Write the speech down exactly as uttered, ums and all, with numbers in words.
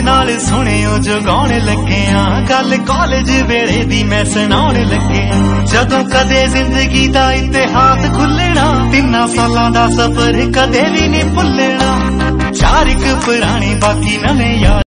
नाल सुनियो जगाउण लगे आ गल कॉलेज वेले दी मैं सुनाउण लगे जदों कदे जिंदगी दा इतिहास खुलना तिन्ना सालां दा सफर कदे भी नहीं भुलना चार इक पुराने बाकी नवे यार।